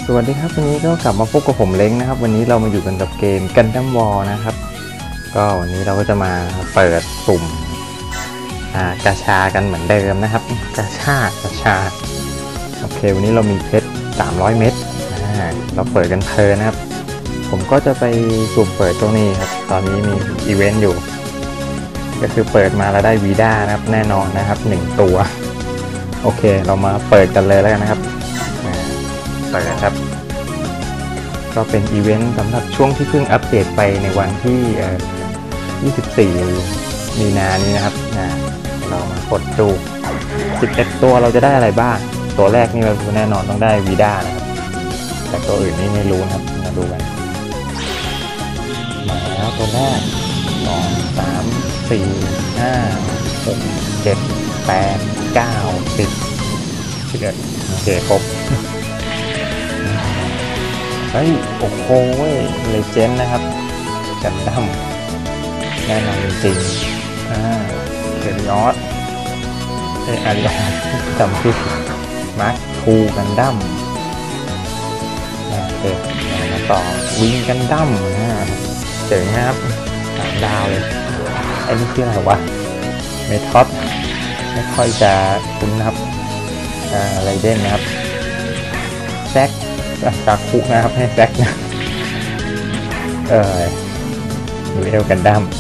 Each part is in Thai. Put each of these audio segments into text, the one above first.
สวัสดีครับวันนี้ก็กลับมาพบกับผมเล้งนะครับวันนี้เรามาอยู่กันกับเกม Gundam War นะครับก็วันนี้เราก็จะมาเปิดสุ่มกาชากันเหมือนเดิมนะครับกาชาโอเควันนี้เรามีเพชร300 เม็ดเราเปิดกันเพลินนะครับผมก็จะไปสุ่มเปิดตรงนี้ครับตอนนี้มีอีเวนต์อยู่ก็คือเปิดมาแล้วได้วีด้านะครับแน่นอนนะครับ1ตัวโอเคเรามาเปิดกันเลยแล้วกันนะครับเปิดครับก็เป็นอีเวนต์สำหรับช่วงที่เพิ่งอัปเดตไปในวันที่24 มีนานี้นะครับเรามากดดู11ตัวเราจะได้อะไรบ้างตัวแรกนี่เราแน่นอนต้องได้วีด้านะครับแต่ตัวอื่นนี่ไม่รู้นะครับมาดูกันมาแล้วตัวแรก2 3 4 5 6 7 8 9 10 11โอเคครบเฮ้ยโอ้โหเลเจนด์นะครับกันดั้มแน่นอนจริงเคริออสอาริออนจำชื่อมาร์คทูกันดั้มโอเคมาต่อวิงกันดั้มเจ๋งนะครับ3 ดาวเลยไอ้นี่คืออะไรวะเมทอดไม่ค่อยจะคุ้นนะครับไรเดนนะครับแซกกาคุนะครับให้แซกนะดูเอลกันดั้ม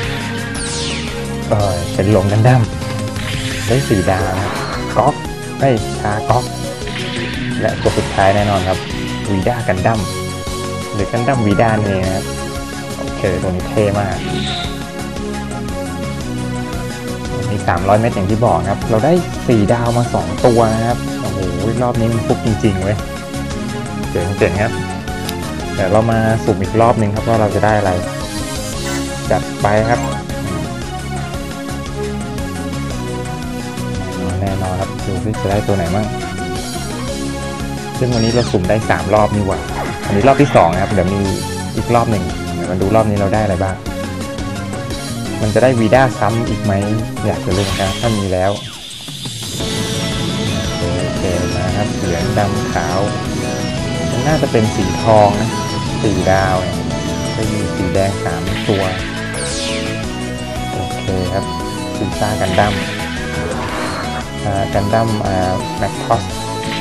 เป็นหลงกันดั้มได้4 ดาวนะก๊อกได้ชาก๊อกและตัวสุดท้ายแน่นอนครับวีด้ากันดั้มหรือกันดั้มวีด้านี่นะครับโอเคตัวนี้เท่มากมี300 เม็ดอย่างที่บอกครับเราได้4 ดาวมา2 ตัวนะครับโอ้โหรอบนี้มันฟุกจริงๆเว้ยเจ๋งครับเดี๋ยวเรามาสุ่มอีกรอบหนึ่งครับว่าเราจะได้อะไรจัดไปครับแน่นอนครับดูที่จะได้ตัวไหนบ้างซึ่งวันนี้เราสุ่มได้3 รอบนี่หว่าอันนี้รอบที่2ครับเดี๋ยวมีอีกรอบหนึ่งเดี๋ยวมาดูรอบนี้เราได้อะไรบ้างมันจะได้วีด้าซ้ำอีกไหมอยากจะรู้นะถ้ามีแล้วโอเคมาครับเหลืองดำขาวมันน่าจะเป็นสีทองนะ4 ดาวจะมีสีแดง3 ตัวโอเคครับซีซ่ากันดั้มแม็กคอส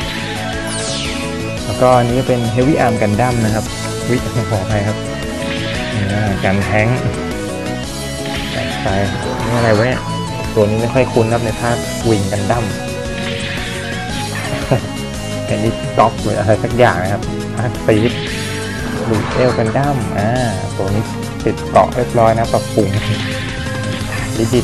แล้วก็อันนี้เป็นเฮฟวี่อาร์มกันดั้มนะครับขออภัยครับกันแท้งไปนี่อะไรวะเนี่ยตัวนี้ไม่ค่อยคุ้นครับในภาควิงกันดั้มอันนี้ก๊อปหรืออะไรสักอย่างนะครับภาคฟีดลูเอลกันดั้มตัวนี้ติดเกาะเรียบร้อยนะปรับปรุงดิด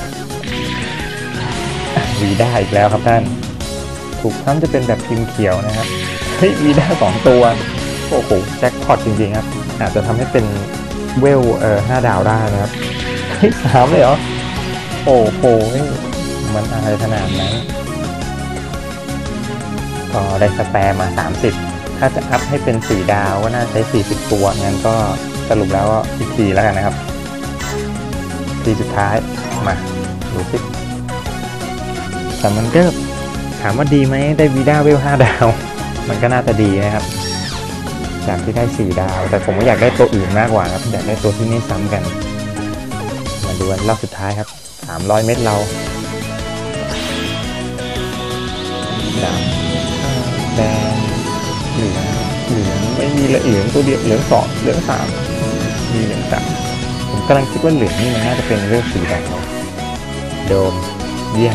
วีด้าอีกแล้วครับท่านถูกซ้ำจะเป็นแบบพิมพ์เขียวนะครับเฮ้ยวีด้า2 ตัวโอ้โหแจ็คพอตจริงๆครับอาจจะทำให้เป็นเวล5 ดาวได้นะครับเฮ้ย3เลยเหรอโอ้โหมันอะไรขนาดนั้นก็ได้สแปร์มา30ถ้าจะอัพให้เป็น4 ดาวก็น่าใช้40 ตัวงั้นก็สรุปแล้วก็อีกทีแล้วกันนะครับทีสุดท้ายมาดูสิแต่มันก็ถามว่าดีไหมได้วีด้าเวล5 ดาวมันก็น่าจะดีนะครับจากที่ได้4 ดาวแต่ผมก็อยากได้ตัวอื่นมากกว่าครับอยากได้ตัวที่ไม่ซ้ำกันมาดูรอบสุดท้ายครับ300 เม็ดเราดำแดงเหลืองไม่มีเหลืองตัวเดียวเหลือง2เหลือง3มีเหลือง3ผมกำลังคิดว่าเหลืองนี่มันน่าจะเป็นเรื่อง4 ดาวโดมเยี่ยม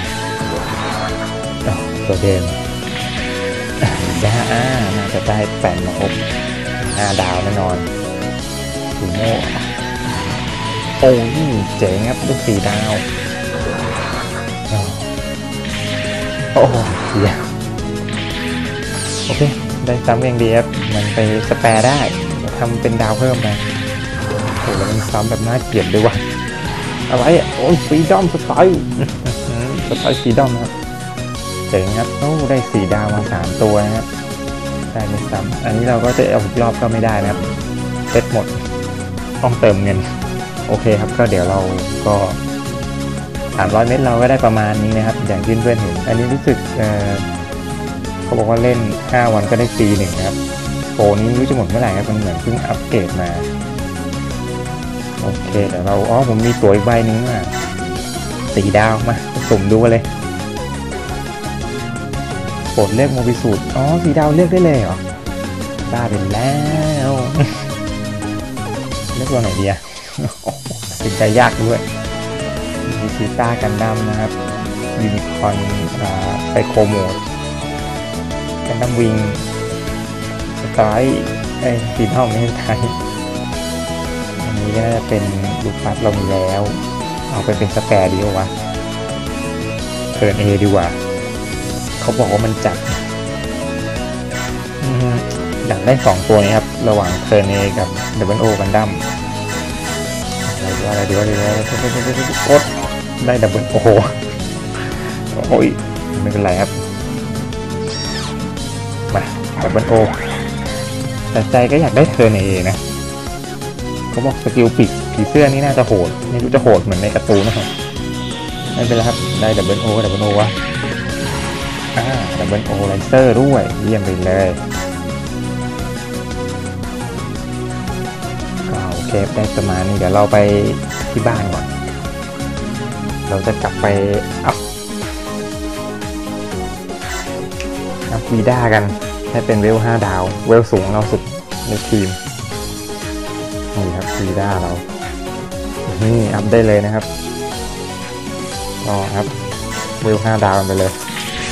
ตัวเดิมน่าจะได้8 มาครบ5 ดาวแน่นอนซูโม่โอ้ยเจ๋งครับลูก4 ดาวโอ้เยี่ยมโอเคได้ซ้ำอย่างดีครับมันไปสแปร์ได้ทำเป็นดาวเพิ่มนะโอ้แล้วมันซ้ำแบบน่าเกลียดด้วยว่ะอะไรโอ้ยฟรีดอมสไตล์ฟรีดอมนะครับเจ๋งครับโอ้ได้4 ดาวมา3 ตัวนะครับได้ไม่ซ้ำอันนี้เราก็จะเอาอีกรอบก็ไม่ได้นะครับเซ็ตหมดต้องเติมเงินโอเคครับก็เดี๋ยวเราก็300 เม็ดเราก็ได้ประมาณนี้นะครับอย่างที่เพื่อนเห็นอันนี้รู้สึกเขาบอกว่าเล่น5วันก็ได้ฟรี1นะครับโปรนี้ไม่รู้จะหมดเมื่อไหร่ครับมันเหมือนเพิ่งอัปเกรดมาโอเคเดี๋ยวเราผมมีตัวอีกใบนึง4 ดาวมาสุ่มดูกันเลยโปรดเลือกโมบิสูตร4 ดาวเลือกได้เลยเหรอบ้าไปแล้วเลือกตัวไหนดีอะตัดสินใจยากด้วยมีซีต้ากันดั้มนะครับยูนิคอร์นไซโคโหมดกันดั้มวิงสไตล์สีเทาไม่ใช่สไตล์อันนี้ก็น่าจะเป็นลูกปัดเรามีแล้วเอาไปเป็นสแปร์ดีกว่าวะเทิร์นเอดีกว่าเขาบอกว่ามันจัดอยากได้2ตัวนี้ครับระหว่างเทิร์นเอกับดับเบิลโอกันดั้มอะไรดีวะกดได้ดับเบิลโอ้ยไม่เป็นไรครับมาดับเบิลโอแต่ใจก็อยากได้เทิร์นเอนะเขาบอกสกิลปีกผีเสื้อนี่น่าจะโหดไม่รู้จะโหดเหมือนในการ์ตูนนะครับไม่เป็นไรครับได้ดับเบิลโอวะดับเบิลโอไลเซอร์ด้วยเยี่ยมไปเลยก็โอเคได้ประมาณนี้เดี๋ยวเราไปที่บ้านก่อนเราจะกลับไปอัพวีด้ากันให้เป็นเวล5 ดาวเวลสูงเราสุดในทีมนี่ครับวีด้าเรานี่อัพได้เลยนะครับก็ครับเวล5 ดาวกันไปเลย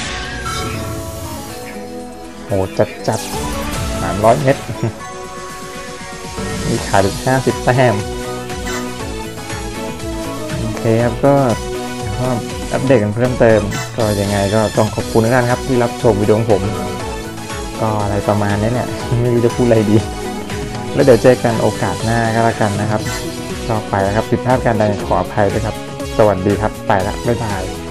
โหจัด300 เม็ดมีขาดอีก50 แต้มโอเคครับก็อัปเดตกันเพิ่มเติมก็ยังไงก็ต้องขอบคุณทุกท่านครับที่รับชมวิดีโอของผมก็อะไรประมาณนี้เนี่ยไม่รู้จะพูดอะไรดีแล้วเดี๋ยวเจอกันโอกาสหน้าก็แล้วกันนะครับต่อไปนะครับผิดพลาดการใดขออภัยด้วยครับสวัสดีครับไปละบ๊ายบาย